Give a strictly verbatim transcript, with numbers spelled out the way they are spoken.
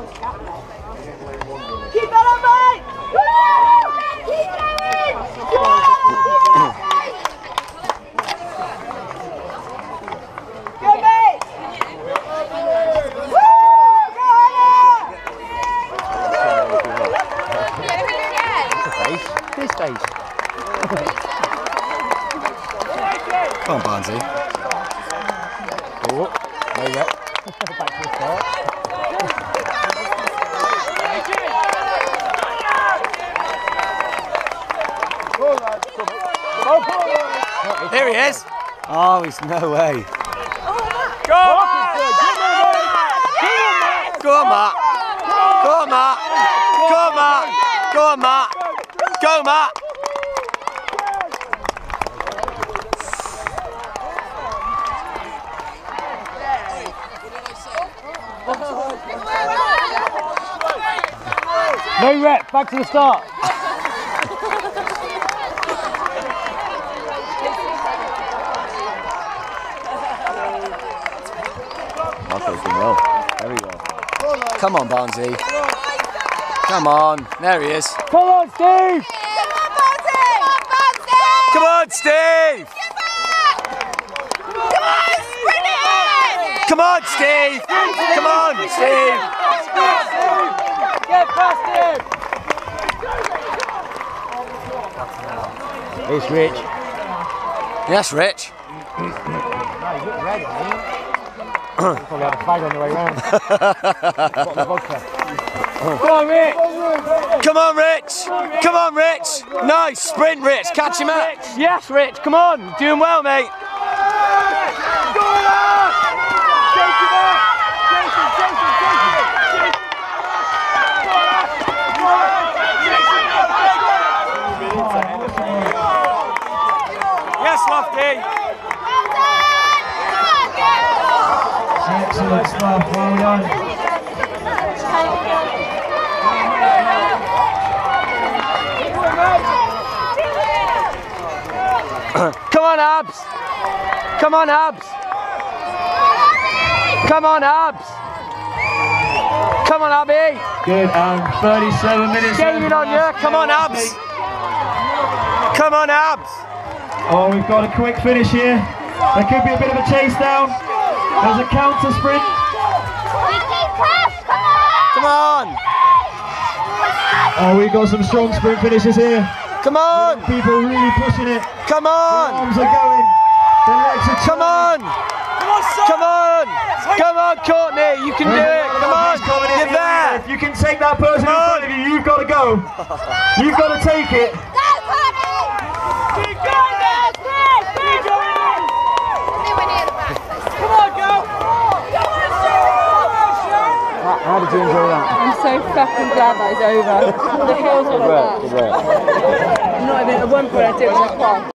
Keep that up, mate! Woo! Keep going! Come on! Go, mate! Woo! Go, Hannah! This face. Come on, Barnsley. Oh, no yet. Back to the start. Here he is. Oh, it's no way. Go on! Go on, Matt. Go on, Matt. Go on, Matt. Go on, Matt. Go, Matt. No rep, back to the start. Well. There we go. Come on, Barnsley. Come on. There he is. Come on, Steve! Come on, Steve! Come on, Steve! Come on, Steve! Come on, Steve! Get past him! It's Rich. Yes, Rich. No, you look red, mate. Probably had a fag on the way round. Bottle of vodka. Come on, Rich! Come on, Rich! Come on, Rich! Nice sprint, Rich. Catch him up. Yes, Rich, come on! Doing well, mate. Yes, Lofty! Excellent stuff, well done. Come on, Abs! Come on, Abs! Come on, Abs! Come on, Abby! Good, and thirty-seven minutes. Gaining on you! Come on, Abs! Come on, Abs! Oh, we've got a quick finish here. There could be a bit of a chase down. There's a counter sprint. Come on! Oh, we've got some strong sprint finishes here. Come on! People really pushing it. Come The on! arms are going. The legs are Come on! Come on! Come on, Courtney! You can do it! Come on! You're there! If you can take that person in front of you, you've got to go. You've got to take it. How did you enjoy that? I'm so fucking glad that it's over. The hills were like that. Not even at one point I did it like,